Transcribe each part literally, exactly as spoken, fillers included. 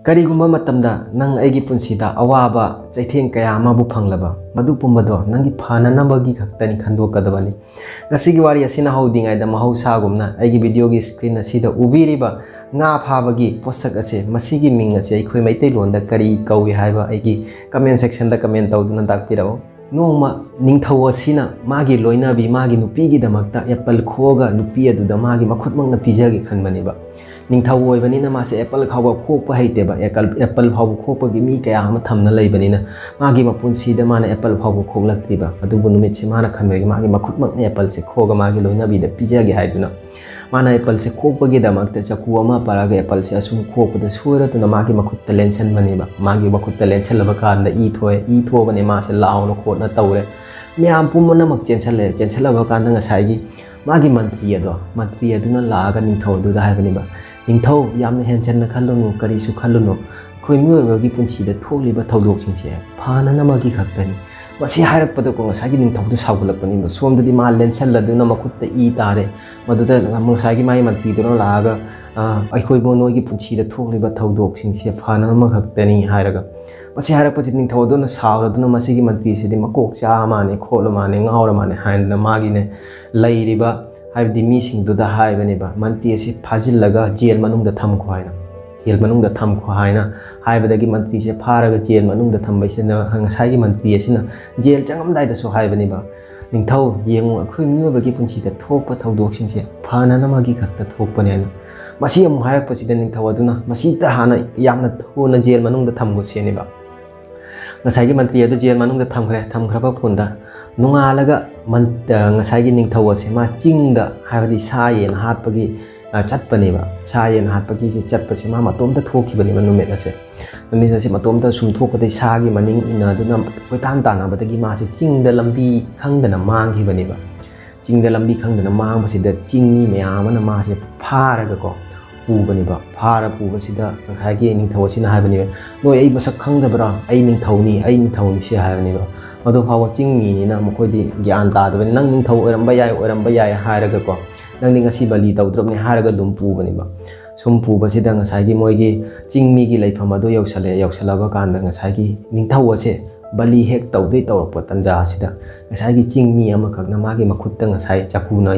ꯀꯔꯤꯒꯨꯝꯕ ꯃꯇꯝꯗ ꯅꯪ ꯑꯩꯒꯤ ꯄꯨꯟꯁꯤꯗ ꯑꯋꯥꯕ ꯆꯩꯊꯦꯡ ꯀꯌꯥ ꯑꯃꯕꯨ ꯐꯪꯂꯕ ꯃꯗꯨ ꯄꯨꯝꯕꯗꯣ ꯅꯪꯒꯤ ꯐꯅꯅꯕꯒꯤ ꯈꯛꯇꯅꯤ ꯈꯟꯗꯣꯛꯀꯗꯕꯅꯤ ꯉꯁꯤꯒꯤ ꯋꯥꯔꯤ ꯑꯁꯤꯅ ꯍꯧꯗ꯭ꯔꯤꯉꯩꯗ ꯃꯍꯧꯁꯥꯒꯨꯝꯅ ꯑꯩꯒꯤ ꯚꯤꯗꯤꯑꯣꯒꯤ ꯁ꯭ꯀ꯭ꯔꯤꯟ ꯑꯁꯤꯗ ꯎꯕꯤꯔꯤꯕ ꯉꯥ ꯐꯥꯕꯒꯤ ꯄꯣꯠꯁꯛ ꯑꯁꯤ ꯃꯁꯤꯒꯤ ꯃꯤꯡ ꯑꯁꯤ ꯑꯩꯈꯣꯏ ꯃꯩꯇꯩꯂꯣꯟꯗ ꯀꯔꯤ ꯀꯧꯏ ꯍꯥꯏꯕ ꯑꯩꯒꯤ ꯀꯃꯦꯟ ꯁꯦꯛꯁꯟꯗ ꯀꯃꯦꯟ ꯇꯧꯗꯨꯅ ꯇꯥꯛꯄꯤꯔꯛꯎ ꯅꯣꯡꯃ ꯅꯤꯡꯊꯧ ꯑꯁꯤꯅ ꯃꯥꯒꯤ ꯂꯣꯏꯅꯕꯤ ꯃꯥꯒꯤ ꯅꯨꯄꯤꯒꯤꯗꯃꯛꯇ ꯑꯦꯄꯜ ꯈꯣꯛꯑꯒ ꯅꯨꯄꯤ ꯑꯗꯨꯗ ꯃꯥꯒꯤ ꯃꯈꯨꯠꯃꯛꯅ ꯄꯤꯖꯒꯦ ꯈꯟꯕꯅꯦꯕ ꯅꯤꯡꯊꯧ ꯑꯣꯏꯕꯅꯤꯅ ꯃꯥꯁꯦ ꯑꯦꯄꯜ ꯐꯥꯎꯕ ꯈꯣꯛꯄ ꯍꯩꯇꯦꯕ ꯑꯦꯄꯜ ꯐꯥꯎꯕ ꯈꯣꯛꯄꯒꯤ ꯃꯤ ꯀꯌꯥ ꯑꯃ ꯊꯝꯅ ꯂꯩꯕꯅꯤꯅ ꯃꯥꯒꯤ ꯃꯄꯨꯟꯁꯤꯗ ꯃꯥꯅ ꯑꯦꯄꯜ ꯐꯥꯎꯕ ꯈꯣꯛꯂꯛꯇ꯭ꯔꯤꯕ ꯑꯗꯨꯕꯨ ꯅꯨꯃꯤꯠꯁꯦ ꯃꯥꯅ ꯈꯟꯕꯒꯤ ꯃꯥꯒꯤ ꯃꯈꯨꯠꯃꯛꯅ ꯑꯦꯄꯜꯁꯦ ꯈꯣꯛꯑꯒ ꯃꯥꯒꯤ ꯂꯣꯏꯅꯕꯤꯗ ꯄꯤꯖꯒꯦ ꯍꯥꯏꯗꯨꯅ ꯃꯥꯅ ꯑꯦꯄꯜꯁꯦ ꯈꯣꯛꯄꯒꯤꯗꯃꯛꯇ ꯆꯀꯨ ꯑꯃ ꯄꯥꯔꯒ ꯑꯦꯄꯜꯁꯦ ꯑꯁꯨꯝ ꯈꯣꯛꯄꯗ ꯁꯣꯏꯔꯗꯨꯅ ꯃꯥꯒꯤ ꯃꯈꯨꯠꯇ ꯂꯦꯟꯁꯟꯕꯅꯦꯕ ꯃꯥꯒꯤ ꯃꯈꯨꯠꯇ ꯂꯦꯟꯁꯜꯂꯕ ꯀꯥꯟꯗ ꯏ ꯊꯣꯛꯑꯦ ꯏ ꯊꯣꯛꯑꯕꯅꯦ ꯃꯥꯁꯦ ꯂꯥꯎꯅ ꯈꯣꯠꯅ ꯇꯧꯔꯦ ꯃꯌꯥꯝ ꯄꯨꯝꯅꯃꯛ ꯆꯦꯟꯁꯜꯂꯦ ꯆꯦꯟꯁꯜꯂꯕ ꯀꯥꯟꯗ ꯉꯁꯥꯏꯒꯤ ꯃꯥꯒꯤ ꯃꯟꯇ꯭ꯔꯤ ꯑꯗꯣ ꯃꯟꯇ꯭ꯔꯤ ꯑꯗꯨꯅ ꯂꯥꯛꯑꯒ ꯅꯤꯡꯊꯧ ꯑꯗꯨꯗ ꯍꯥꯏꯕꯅꯦꯕ ꯅꯤꯡꯊꯧ ꯌꯥꯝꯅ ꯍꯦꯟꯖꯟꯅ ꯈꯜꯂꯨꯅꯨ ꯀꯔꯤꯁꯨ ꯈꯜꯂꯨꯅꯨ ꯑꯩꯈꯣꯏ ꯃꯤꯑꯣꯏꯕꯒꯤ ꯄꯨꯟꯁꯤꯗ ꯊꯣꯛꯂꯤꯕ ꯊꯧꯗꯣꯛꯁꯤꯡꯁꯦ ꯐꯅꯅꯕꯒꯤ ꯈꯛꯇꯅꯤ ꯃꯁꯤ ꯍꯥꯏꯔꯛꯄꯗꯀꯣ ꯉꯁꯥꯏꯒꯤ ꯅꯤꯡꯊꯧꯗꯨ ꯁꯥꯎꯒꯠꯂꯛꯄꯅꯤꯕ ꯁꯣꯝꯗꯗꯤ ꯃꯥ ꯂꯦꯟꯁꯜꯂꯗꯨꯅ ꯃꯈꯨꯠꯇ ꯏ ꯇꯥꯔꯦ ꯃꯗꯨꯗ ꯉꯁꯥꯏꯒꯤ ꯃꯥꯒꯤ ꯃꯟꯇ꯭ꯔꯤꯗꯨꯅ ꯂꯥꯛꯑꯒ ꯑꯩꯈꯣꯏꯕꯨ ꯅꯣꯏꯒꯤ ꯄꯨꯟꯁꯤꯗ ꯊꯣꯛꯂꯤꯕ ꯊꯧꯗꯣꯛꯁꯤꯡꯁꯦ ꯐꯅꯕ ꯈꯛꯇꯅꯤ ꯍꯥꯏꯔꯒ ꯃꯁꯤ ꯍꯥꯏꯔꯛꯄꯁꯤ ꯅꯤꯡꯊꯧ ꯑꯗꯨꯅ ꯁꯥꯎꯔꯗꯨꯅ ꯃꯁꯤꯒꯤ ꯃꯟꯇ꯭ꯔꯤꯁꯤꯗꯤ ꯃꯀꯣꯛ ꯆꯥ ꯃꯥꯅꯦ ꯈꯣꯠꯂ ꯃꯥꯅꯦ ꯉꯥꯎꯔ ꯃꯥꯅꯦ ꯍꯥꯏꯗꯅ ꯃꯥꯒꯤꯅꯦ ꯂꯩꯔꯤꯕ ꯍꯥꯏꯕꯗꯤ ꯃꯤꯁꯤꯡꯗꯨꯗ ꯍꯥꯏꯕꯅꯦꯕ ꯃꯟꯇ꯭ꯔꯤ ꯑꯁꯤ ꯐꯥꯖꯤꯜꯂꯒ ꯖꯦꯜ ꯃꯅꯨꯡꯗ ꯊꯝꯈꯣ ꯍꯥꯏꯅ ꯖꯦꯜ ꯃꯅꯨꯡꯗ ꯊꯝꯈꯣ ꯍꯥꯏꯅ ꯍꯥꯏꯕꯗꯒꯤ ꯃꯟꯇ꯭ꯔꯤꯁꯦ ꯐꯥꯔꯒ ꯖꯦꯜ ꯃꯅꯨꯡꯗ ꯊꯝꯕꯁꯤꯅ ꯉꯁꯥꯏꯒꯤ ꯃꯟꯇ꯭ꯔꯤ ꯑꯁꯤꯅ ꯖꯦꯜ ꯆꯪꯉꯝꯗꯥꯏꯗꯁꯨ ꯍꯥꯏꯕꯅꯦꯕ ꯅꯤꯡꯊꯧ ꯌꯦꯡꯉꯨ ꯑꯩꯈꯣꯏ ꯃꯤꯑꯣꯏꯕꯒꯤ ꯄꯨꯟꯁꯤꯗ ꯊꯣꯛꯄ ꯊꯧꯗꯣꯛꯁꯤꯡꯁꯦ ꯐꯅꯅꯕꯒꯤ ꯈꯛꯇ ꯊꯣꯛꯄꯅꯦ ꯍꯥꯏꯅ ꯃꯁꯤ ꯑꯃꯨꯛ ꯍꯥꯏꯔꯛꯄꯁꯤꯗ ꯅꯤꯡꯊꯧ ꯑꯗꯨꯅ ꯃꯁꯤꯗ ꯍꯥꯟꯅ ꯌꯥꯝꯅ ꯊꯨꯅ ꯖꯦꯜ ꯃꯅꯨꯡꯗ ꯊꯝꯈꯣꯁꯦꯅꯦꯕ ꯉꯁꯥꯏꯒꯤ ꯃꯟꯇ꯭ꯔꯤ ꯑꯗꯨ ꯖꯦꯜ ꯃꯅꯨꯡꯗ ꯊꯝꯈ꯭ꯔꯦ ꯊꯝꯈ꯭ꯔꯕ ꯃꯇꯨꯡꯗ ꯅꯣꯡꯉꯥꯜꯂꯒ ꯉꯁꯥꯏꯒꯤ ꯅꯤꯡꯊꯧ ꯑꯁꯦ ꯃꯥ ꯆꯤꯡꯗ ꯍꯥꯏꯕꯗꯤ ꯁꯥ ꯌꯦꯟ ꯍꯥꯠꯄꯒꯤ ꯆꯠꯄꯅꯦꯕ ꯁꯥ ꯌꯦꯟ ꯍꯥꯠꯄꯒꯤ ꯆꯠꯄꯁꯦ ꯃꯥ ꯃꯇꯣꯝꯇ ꯊꯣꯛꯈꯤꯕꯅꯦꯕ ꯅꯨꯃꯤꯠ ꯑꯁꯦ ꯅꯨꯃꯤꯠ ꯑꯁꯦ ꯃꯇꯣꯝꯇ ꯁꯨꯝ ꯊꯣꯛꯄꯗꯒꯤ ꯁꯥꯒꯤ ꯃꯅꯤꯡ ꯏꯟꯅꯗꯨꯅ ꯀꯣꯏꯇꯥꯟ ꯇꯥꯟꯅꯕꯗꯒꯤ ꯃꯥꯁꯦ ꯆꯤꯡꯗ ꯂꯝꯕꯤ ꯈꯪꯗꯅ ꯃꯥꯡꯈꯤꯕꯅꯦꯕ ꯆꯤꯡꯗ ꯂꯝꯕꯤ ꯈꯪꯗꯅ ꯃꯥꯡꯕꯁꯤꯗ ꯆꯤꯡꯃꯤ ꯃꯌꯥꯝ ꯑꯃꯅ ꯃꯥꯁꯦ ꯐꯥꯔꯒꯀꯣ ꯄꯨꯕꯅꯦꯕ ꯐꯥꯔ ꯄꯨꯕꯁꯤda ꯉꯁꯥꯏꯒꯤ ꯅꯤꯡꯊꯧ ꯑꯁꯤꯅ ꯍꯥꯏꯕꯅꯦꯕ ꯅꯣꯏ ꯑꯩ ꯃꯁꯛ ꯈꯪꯗꯕ꯭ꯔꯥ ꯑꯩ ꯅꯤꯡꯊꯧꯅꯤ ꯑꯩ ꯅꯤꯡꯊꯧꯅꯤ ꯁꯤ ꯍꯥꯏꯕꯅꯦꯕ ꯃꯗꯨ ꯐꯥꯎꯕ ꯆꯤꯡꯃꯤꯅꯤꯅ ꯃꯈꯣꯏꯗꯤ ꯒ꯭ꯌꯥꯟ ꯇꯥꯗꯕꯅꯤ ꯅꯪ ꯅꯤꯡꯊꯧ ꯑꯣꯏꯔꯝꯕ ꯌꯥꯏ ꯑꯣꯏꯔꯝꯕ ꯌꯥꯏ ꯍꯥꯏꯔꯒꯀꯣ ꯅꯪꯗꯤ ꯉꯁꯤ ꯕꯂꯤ ꯇꯧꯗ꯭ꯔꯕꯅꯤ ꯍꯥꯏꯔꯒ ꯑꯗꯨꯝ ꯄꯨꯕꯅꯦꯕ ꯁꯨꯝ ꯄꯨꯕꯁꯤꯗ ꯉꯁꯥꯏꯒꯤ ꯃꯣꯏꯒꯤ ꯆꯤꯡꯃꯤꯒꯤ ꯂꯩꯐꯝ ꯑꯗꯨ ꯌꯧꯁꯜꯂꯦ ꯌꯧꯁꯜꯂꯕ ꯀꯥꯟꯗ ꯉꯁꯥꯏꯒꯤ ꯅꯤꯡꯊꯧ ꯑꯁꯦ ꯕꯂꯤ ꯍꯦꯛ ꯇꯧꯗꯣꯏ ꯇꯧꯔꯛꯄ ꯇꯟꯖꯥ ꯑꯁꯤꯗ ꯉꯁꯥꯏꯒꯤ ꯆꯤꯡꯃꯤ ꯑꯃꯈꯛꯅ ꯃꯥꯒꯤ ꯃꯈꯨꯠꯇ ꯉꯁꯥꯏ ꯆꯀꯨꯅ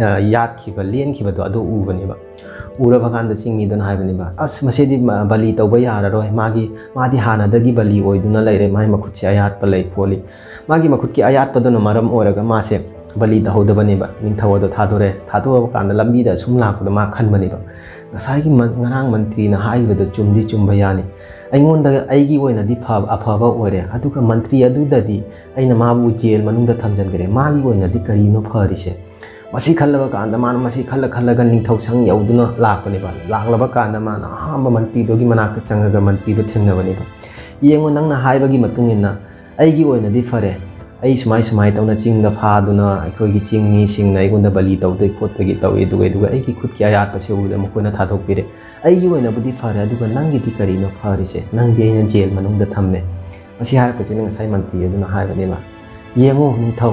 ꯌꯥꯠꯈꯤꯕ ꯂꯦꯟꯈꯤꯕꯗꯣ ꯑꯗꯨ ꯎꯕꯅꯦꯕ ꯎꯔꯕ ꯀꯥꯟꯗ ꯆꯤꯡꯃꯤꯗꯨꯅ ꯍꯥꯏꯕꯅꯦꯕ ꯑꯁ ꯃꯁꯤꯗꯤ ꯕꯂꯤ ꯇꯧꯕ ꯌꯥꯔꯔꯣꯏ ꯃꯥꯒꯤ ꯃꯥꯗꯤ ꯍꯥꯟꯅꯗꯒꯤ ꯕꯂꯤ ꯑꯣꯏꯗꯨꯅ ꯂꯩꯔꯦ ꯃꯥꯒꯤ ꯃꯈꯨꯠꯁꯦ ꯑꯌꯥꯠꯄ ꯂꯩ ꯈꯣꯠꯂꯤ ꯃꯥꯒꯤ ꯃꯈꯨꯠꯀꯤ ꯑꯌꯥꯠꯄꯗꯨꯅ ꯃꯔꯝ ꯑꯣꯏꯔꯒ ꯃꯥꯁꯦ ꯕꯂꯤ ꯇꯧꯍꯧꯗꯕꯅꯦꯕ ꯅꯤꯡꯊꯧ ꯑꯗꯣ ꯊꯥꯗꯣꯔꯦ ꯊꯥꯗꯣꯛꯑꯕ ꯀꯥꯟꯗ ꯂꯝꯕꯤꯗ ꯁꯨꯝ ꯂꯥꯛꯄꯗ ꯃꯥ ꯈꯟꯕꯅꯦꯕ ꯉꯁꯥꯏꯒꯤ ꯉꯔꯥꯡ ꯃꯟꯇ꯭ꯔꯤꯅ ꯍꯥꯏꯕꯗꯣ ꯆꯨꯝꯗꯤ ꯆꯨꯝꯕ ꯌꯥꯅꯤ ꯑꯩꯉꯣꯟꯗ ꯑꯩꯒꯤ ꯑꯣꯏꯅꯗꯤ ꯑꯐꯕ ꯑꯣꯏꯔꯦ ꯑꯗꯨꯒ ꯃꯟꯇ꯭ꯔꯤ ꯑꯗꯨꯗꯗꯤ ꯑꯩꯅ ꯃꯥꯕꯨ ꯖꯦꯜ ꯃꯅꯨꯡꯗ ꯊꯝꯖꯤꯟꯈ꯭ꯔꯦ ꯃꯥꯒꯤ ꯑꯣꯏꯅꯗꯤ ꯀꯔꯤꯅꯣ ꯐꯔꯤꯁꯦ ꯃꯁꯤ ꯈꯜꯂꯕ ꯀꯥꯟꯗ ꯃꯥꯅ ꯃꯁꯤ ꯈꯜꯂ ꯈꯜꯂꯒ ꯅꯤꯡꯊꯧ ꯁꯪ ꯌꯧꯗꯨꯅ ꯂꯥꯛꯄꯅꯦꯕ ꯂꯥꯛꯂꯕ ꯀꯥꯟꯗ ꯃꯥꯅ ꯑꯍꯥꯟꯕ ꯃꯟꯇ꯭ꯔꯤꯗꯨꯒꯤ ꯃꯅꯥꯛꯇ ꯆꯪꯉꯒ ꯃꯟꯇ꯭ꯔꯤꯗꯨ ꯊꯦꯡꯅꯕꯅꯦꯕ ꯌꯦꯡꯉꯣ ꯅꯪꯅ ꯍꯥꯏꯕꯒꯤ ꯃꯇꯨꯡ ꯏꯟꯅ ꯑꯩꯒꯤ ꯑꯣꯏꯅꯗꯤ ꯐꯔꯦ ꯑꯩ ꯁꯨꯃꯥꯏ ꯁꯨꯃꯥꯏ ꯇꯧꯅ ꯆꯤꯡꯗ ꯐꯥꯗꯨꯅ ꯑꯩꯈꯣꯏꯒꯤ ꯆꯤꯡꯃꯤꯁꯤꯡꯅ ꯑꯩꯉꯣꯟꯗ ꯕꯂꯤ ꯇꯧꯗꯣꯏ ꯈꯣꯠꯄꯒꯤ ꯇꯧꯏ ꯑꯗꯨꯒ ꯑꯗꯨꯒ ꯑꯩꯒꯤ ꯈꯨꯠꯀꯤ ꯑꯌꯥꯠꯄꯁꯦ ꯎꯕꯗ ꯃꯈꯣꯏꯅ ꯊꯥꯗꯣꯛꯄꯤꯔꯦ ꯑꯩꯒꯤ ꯑꯣꯏꯅꯕꯨꯗꯤ ꯐꯔꯦ ꯑꯗꯨꯒ ꯅꯪꯒꯤꯗꯤ ꯀꯔꯤꯅꯣ ꯐꯔꯤꯁꯦ ꯅꯪꯗꯤ ꯑꯩꯅ ꯖꯦꯜ ꯃꯅꯨꯡꯗ ꯊꯝꯃꯦ ꯃꯁꯤ ꯍꯥꯏꯔꯛꯄꯁꯤꯅ ꯉꯁꯥꯏ ꯃꯟꯇ꯭ꯔꯤ ꯑꯗꯨꯅ ꯍꯥꯏꯕꯅꯦꯕ ꯌꯦꯡꯉꯣ ꯅꯤꯡꯊꯧ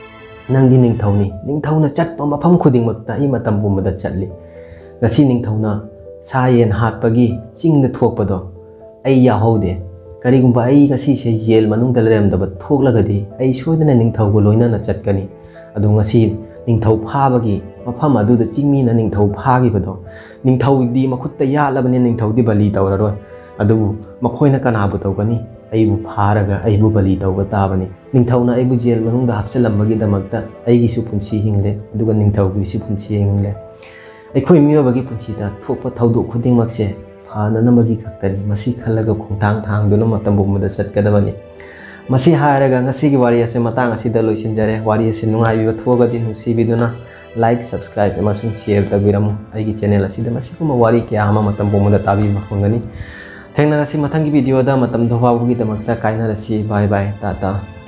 ꯅꯪꯗꯤ ꯅꯤꯡꯊꯧꯅꯤ ꯅꯤꯡꯊꯧꯅ ꯆꯠꯄ ꯃꯐꯝ ꯈꯨꯗꯤꯡꯃꯛꯇ ꯑꯩ ꯃꯇꯝ ꯄꯨꯝꯕꯗ ꯆꯠꯂꯤ ꯉꯁꯤ ꯅꯤꯡꯊꯧꯅ ꯁꯥ ꯌꯦꯟ ꯍꯥꯠꯄꯒꯤ ꯆꯤꯡꯗ ꯊꯣꯛꯄꯗꯣ ꯑꯩ ꯌꯥꯎꯍꯧꯗꯦ ꯀꯔꯤꯒꯨꯝꯕ ꯑꯩ ꯉꯁꯤꯁꯦ ꯖꯦꯜ ꯃꯅꯨꯡꯗ ꯂꯩꯔꯝꯗꯕ ꯊꯣꯛꯂꯒꯗꯤ ꯑꯩ ꯁꯣꯏꯗꯅ ꯅꯤꯡꯊꯧꯒ ꯂꯣꯏꯅꯅ ꯆꯠꯀꯅꯤ ꯑꯗꯨ ꯉꯁꯤ ꯅꯤꯡꯊꯧ ꯐꯥꯕꯒꯤ ꯃꯐꯝ ꯑꯗꯨꯗ ꯆꯤꯡꯃꯤꯅ ꯅꯤꯡꯊꯧ ꯐꯥꯈꯤꯕꯗꯣ ꯅꯤꯡꯊꯧꯗꯤ ꯃꯈꯨꯠꯇ ꯌꯥꯠꯂꯕꯅꯤ ꯅꯤꯡꯊꯧꯗꯤ ꯕꯂꯤ ꯇꯧꯔꯔꯣꯏ ꯑꯗꯨꯕꯨ ꯃꯈꯣꯏꯅ ꯀꯅꯥꯕꯨ ꯇꯧꯒꯅꯤ ꯑꯩꯕꯨ ꯐꯥꯔꯒ ꯑꯩꯕꯨ ꯕꯂꯤ ꯇꯧꯕ ꯇꯥꯕꯅꯤ ꯅꯤꯡꯊꯧꯅ ꯑꯩꯕꯨ ꯖꯦꯜ ꯃꯅꯨꯡꯗ ꯍꯥꯞꯆꯤꯜꯂꯝꯕꯒꯤꯗꯃꯛꯇ ꯑꯩꯒꯤꯁꯨ ꯄꯨꯟꯁꯤ ꯍꯤꯡꯂꯦ ꯑꯗꯨꯒ ꯅꯤꯡꯊꯧꯒꯤꯁꯨ ꯄꯨꯟꯁꯤ ꯍꯤꯡꯂꯦ ꯑꯩꯈꯣꯏ ꯃꯤꯑꯣꯏꯕꯒꯤ ꯄꯨꯟꯁꯤꯗ ꯊꯣꯛꯄ ꯊꯧꯗꯣꯛ ꯈꯨꯗꯤꯡꯃꯛꯁꯦ ꯐꯅꯅꯕꯒꯤ ꯈꯛꯇꯅꯤ ꯃꯁꯤ ꯈꯜꯂꯒ ꯈꯣꯡꯊꯥꯡ ꯊꯥꯡꯗꯨꯅ ꯃꯇꯝ ꯄꯨꯝꯕꯗ ꯆꯠꯀꯗꯕꯅꯤ ꯃꯁꯤ ꯍꯥꯏꯔꯒ ꯉꯁꯤꯒꯤ ꯋꯥꯔꯤ ꯑꯁꯤ ꯃꯇꯥꯡ ꯑꯁꯤꯗ ꯂꯣꯏꯁꯤꯟꯖꯔꯦ ꯋꯥꯔꯤ ꯑꯁꯤ ꯅꯨꯡꯉꯥꯏꯕꯤꯕ ꯊꯣꯛꯑꯒꯗꯤ ꯅꯨꯡꯁꯤꯕꯤꯗꯨꯅ ꯂꯥꯏꯛ ꯁꯕꯁꯀ꯭ꯔꯥꯏꯕ ꯑꯃꯁꯨꯡ ꯁꯦꯌꯔ ꯇꯧꯕꯤꯔꯝꯃꯨ ꯑꯩꯒꯤ ꯆꯦꯅꯦꯜ ꯑꯁꯤꯗ ꯃꯁꯤꯒꯨꯝꯕ ꯋꯥꯔꯤ ꯀꯌꯥ ꯑꯃ ꯃꯇꯝ ꯄꯨꯝꯕꯗ ꯇꯥꯕꯤꯕ ꯐꯪꯒꯅꯤ ꯊꯦꯡꯅꯔꯁꯤ ꯃꯊꯪꯒꯤ ꯚꯤꯗꯤꯑꯣꯗ ꯃꯇꯝ ꯐꯥꯎꯕꯒꯤꯗꯃꯛꯇ ꯀꯥꯏꯅꯔꯁꯤ ꯕꯥꯏ ꯕꯥꯏ ꯇꯥꯇꯥ